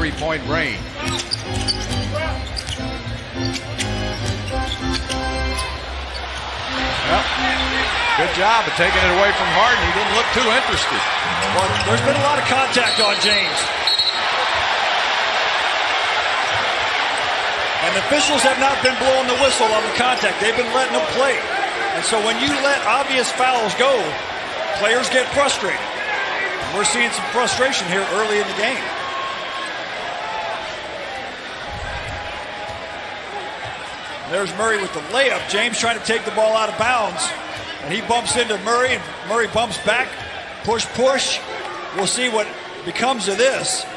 3-point range. Well, good job of taking it away from Harden. He didn't look too interested. Well, there's been a lot of contact on James. And the officials have not been blowing the whistle on the contact. They've been letting them play. And so when you let obvious fouls go, players get frustrated. And we're seeing some frustration here early in the game. There's Murray with the layup. James trying to take the ball out of bounds. And he bumps into Murray, and Murray bumps back. Push, push. We'll see what becomes of this.